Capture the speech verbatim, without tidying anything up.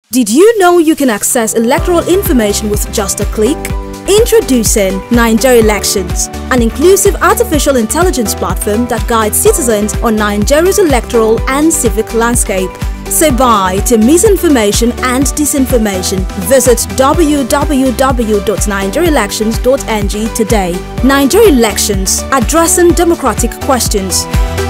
Did you know you can access electoral information with just a click? Introducing Naija Elections, an inclusive artificial intelligence platform that guides citizens on Nigeria's electoral and civic landscape. Say bye to misinformation and disinformation. Visit w w w dot nigeria elections dot n g today. Naija Elections, addressing democratic questions.